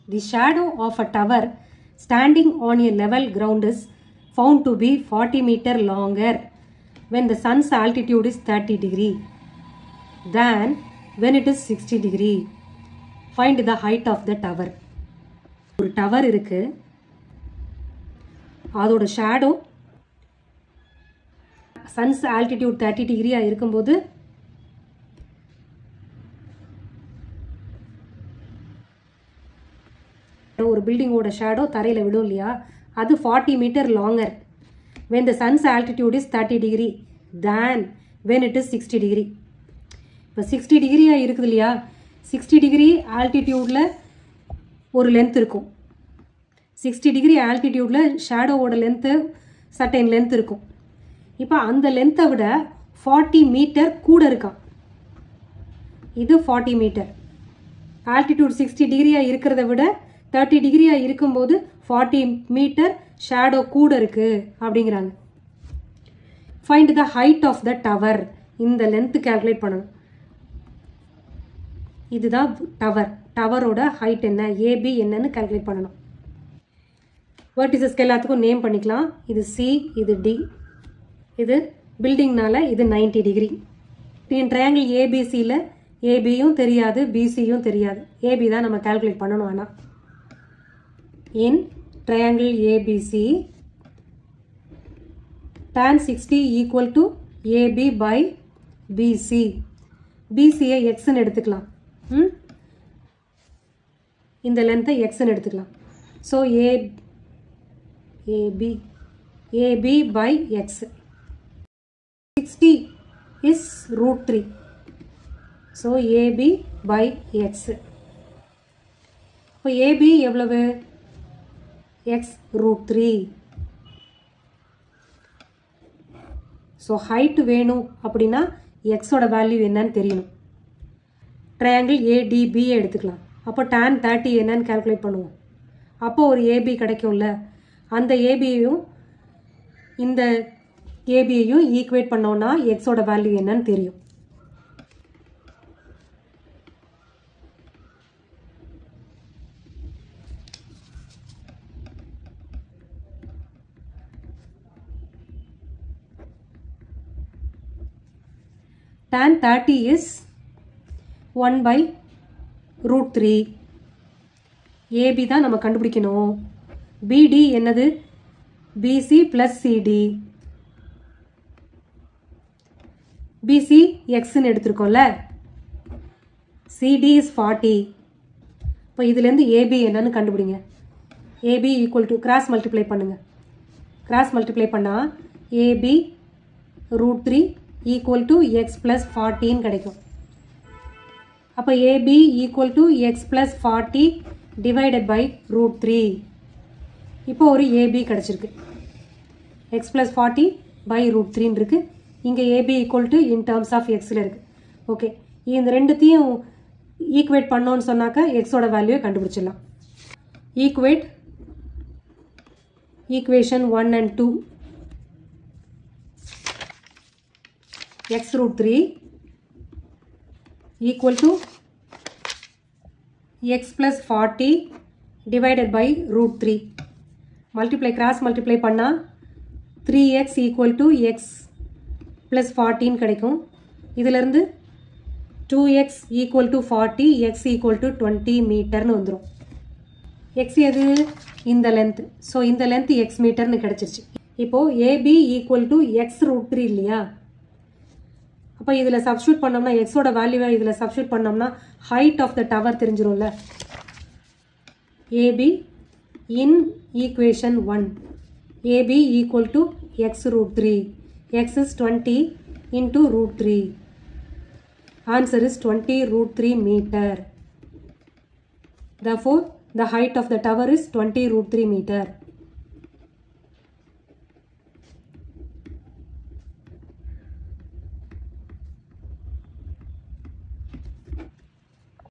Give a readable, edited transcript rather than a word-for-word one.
The shadow of a tower standing on a level ground is found to be 40 meter longer when the sun's altitude is 30 degree than when it is 60 degree. Find the height of the tower. ஒரு tower இருக்கு, அதோட shadow sons altitude 30 டிகிரியா இருக்கும்போது ஒரு பில்டிங்கோட shadow தரையில் விடும் இல்லையா, அது 40 metre longer when the sun's altitude is 30 degree than when it is 60 degree. இப்போ 60 டிகிரியா இருக்குது இல்லையா, 60 டிகிரி ஆல்டிடியூடில் ஒரு லென்த் இருக்கும். 60 டிகிரி ஆல்டிடியூடில் ஷேடோவோட லென்த்து சர்டைன் லென்த் இருக்கும். இப்போ அந்த லென்த்தை விட 40 மீட்டர் கூட இருக்கான். இது 40 மீட்டர். ஆல்டிடியூட் 60 டிகிரியாக இருக்கிறத விட 30 டிகிரியாக இருக்கும்போது 40 மீட்டர் ஷேடோ கூட இருக்குது அப்படிங்கிறாங்க. Find the height of the tower. இந்த லென்த்து கால்குலேட் பண்ணணும். இதுதான் டவர். டவரோட ஹைட் என்ன, ஏபி என்னன்னு கால்குலேட் பண்ணணும். வெர்டிசஸ்க்கு எல்லாத்துக்கும் நேம் பண்ணிக்கலாம். இது சி, இது டி, இது பில்டிங்னால இது 90 டிகிரி. ட்ரையாங்கிள் ஏபிசியில் ஏபியும் தெரியாது, பிசியும் தெரியாது. ஏபி தான் நம்ம கால்குலேட் பண்ணணும். ஆனால் in triangle ABC tan 60 equal to AB by BC. BC I x ன்னு எடுத்துக்கலாம். இந்த லென்த்தை x ன்னு எடுத்துக்கலாம். So AB by x. 60 is root 3. So AB by x. இப்போ AB எவ்வளவு? x root 3. So height வேணும் அப்படின்னா x ஓட வேல்யூ என்னன்னு தெரியணும். ட்ரையாங்கிள் ADB எடுத்துக்கலாம். அப்போ tan 30 என்னன்னு கால்குலேட் பண்ணுவோம். அப்போ ஒரு AB கிடைக்கும்ல, அந்த ABயையும் இந்த ABயையும் ஈக்குவேட் பண்ணோம்னா x ஓட வேல்யூ என்னன்னு தெரியும். tan 30 is 1 by root 3. AB தான் நம்ம கண்டுபிடிக்கணும். BD என்னது? BC plus CD. BC x ன்னு எடுத்திருக்கோம்ல, CD is 40. இப்போ இதுலேருந்து AB என்னன்னு கண்டுபிடிங்க. AB equal to cross multiply பண்ணுங்க. கிராஸ் மல்டிப்ளை பண்ணால் AB root 3 equal to x plus 40 கிடைக்கும். அப்போ AB equal to x plus 40 divided by root 3. இப்போ ஒரு AB கிடைச்சிருக்கு. x plus 40 by root 3 இருக்கு. இங்கே AB equal to in terms of x இருக்கு. ஓகே, இந்த ரெண்டுத்தையும் ஈக்குவேட் பண்ணோன்னு சொன்னாக்கா x ஓட வேல்யூவை கண்டுபிடிச்சிடலாம். Equate equation 1 and 2. x root 3 equal to x plus 40 divided by root 3. Multiply, cross multiply பண்ணா 3x equal to x plus 14 கிடைக்கும். இதிலிருந்து 2x equal to 40, x equal to 20 மீட்டர்னு வந்துரும். x எது? இந்த லென்த். ஸோ இந்த லென்த் x மீட்டர்னு கிடைச்சிருச்சு. இப்போ AB equal to x root 3 இல்லையா? அப்போ இதில் சப்ஸ்டியூட் பண்ணோம்னா எக்ஸோட வேல்யூவை இதில் சப்ஸ்டியூட் பண்ணோம்னா ஹைட் ஆஃப் த டவர் தெரிஞ்சிரும்ல. AB in equation 1. AB equal to x root 3. X is 20 into root 3. Answer is 20 root 3 meter. Therefore, the height of the tower is 20 root 3 meter.